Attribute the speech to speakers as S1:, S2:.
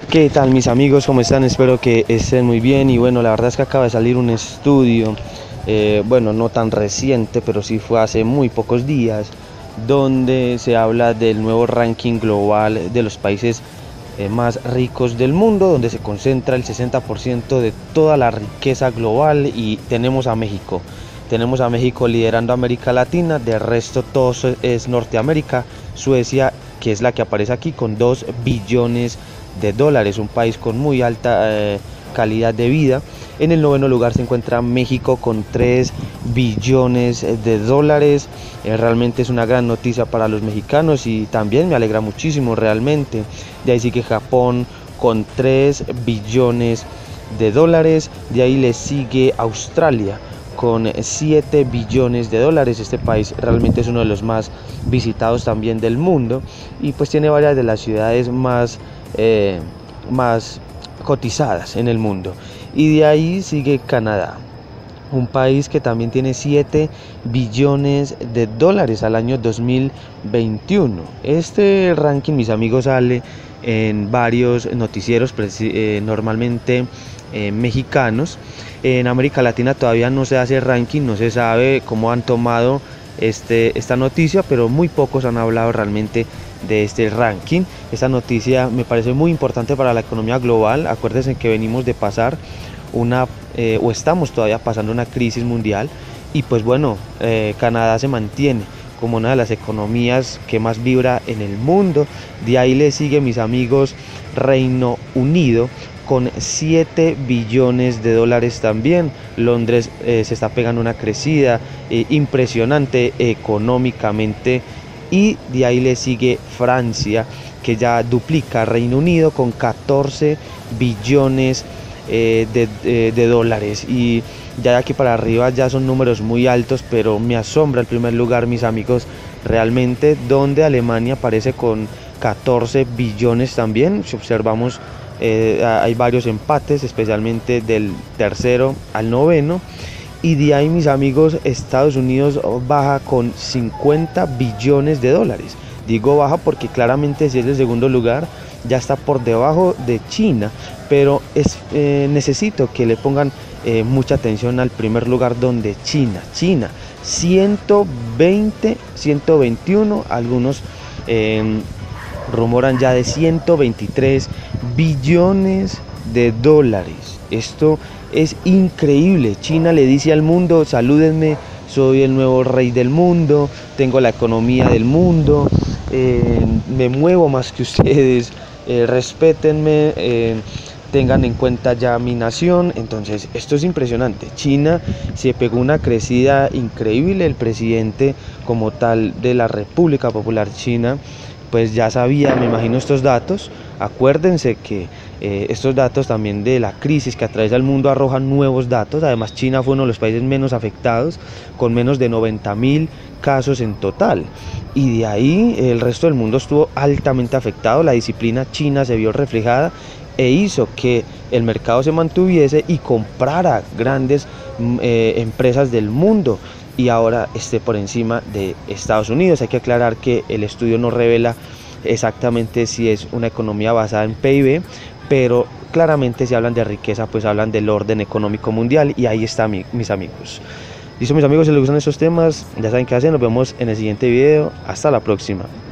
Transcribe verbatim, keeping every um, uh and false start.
S1: ¿Qué tal mis amigos? ¿Cómo están? Espero que estén muy bien. Y bueno, la verdad es que acaba de salir un estudio, eh, bueno, no tan reciente, pero sí fue hace muy pocos días, donde se habla del nuevo ranking global de los países eh, más ricos del mundo, donde se concentra el sesenta por ciento de toda la riqueza global. Y tenemos a México. Tenemos a México liderando América Latina, de resto todo es Norteamérica. Suecia, que es la que aparece aquí, con dos billones de dólares, un país con muy alta eh, calidad de vida. En el noveno lugar se encuentra México con tres billones de dólares. Eh, realmente es una gran noticia para los mexicanos y también me alegra muchísimo realmente. De ahí sigue Japón con tres billones de dólares. De ahí le sigue Australia con siete billones de dólares. Este país realmente es uno de los más visitados también del mundo y pues tiene varias de las ciudades más, eh, más cotizadas en el mundo. Y de ahí sigue Canadá, un país que también tiene siete billones de dólares al año dos mil veintiuno. Este ranking, mis amigos, sale en varios noticieros, eh, normalmente eh, mexicanos. En América Latina todavía no se hace ranking, no se sabe cómo han tomado este, esta noticia, pero muy pocos han hablado realmente de este ranking. Esta noticia me parece muy importante para la economía global. Acuérdense que venimos de pasar una, eh, o estamos todavía pasando una crisis mundial, y pues bueno, eh, Canadá se mantiene como una de las economías que más vibra en el mundo. De ahí le sigue, mis amigos, Reino Unido con siete billones de dólares también. Londres eh, se está pegando una crecida eh, impresionante económicamente. Y de ahí le sigue Francia, que ya duplica Reino Unido con catorce billones eh, de, de, de dólares. Y ya de aquí para arriba ya son números muy altos, pero me asombra el primer lugar, mis amigos, realmente, donde Alemania aparece con catorce billones también. Si observamos, eh, hay varios empates, especialmente del tercero al noveno. Y de ahí, mis amigos, Estados Unidos baja con cincuenta billones de dólares. Digo baja porque claramente si es el segundo lugar ya está por debajo de China, pero es, eh, necesito que le pongan eh, mucha atención al primer lugar, donde China, China, ciento veinte, ciento veintiuno, algunos eh, rumoran ya de ciento veintitrés billones de dólares. Esto es increíble. China le dice al mundo: salúdenme, soy el nuevo rey del mundo, tengo la economía del mundo, eh, me muevo más que ustedes, eh, respétenme, eh, tengan en cuenta ya mi nación. Entonces esto es impresionante. China se pegó una crecida increíble. El presidente como tal de la República Popular China pues ya sabía, me imagino, estos datos. Acuérdense que eh, estos datos también de la crisis que atraviesa el mundo arrojan nuevos datos. Además, China fue uno de los países menos afectados, con menos de noventa mil casos en total. Y de ahí el resto del mundo estuvo altamente afectado. La disciplina china se vio reflejada e hizo que el mercado se mantuviese y comprara grandes eh, empresas del mundo, y ahora esté por encima de Estados Unidos. Hay que aclarar que el estudio no revela exactamente si es una economía basada en P I B, pero claramente si hablan de riqueza, pues hablan del orden económico mundial, y ahí está, mi, mis amigos. Listo, mis amigos, si les gustan estos temas, ya saben qué hacer. Nos vemos en el siguiente video. Hasta la próxima.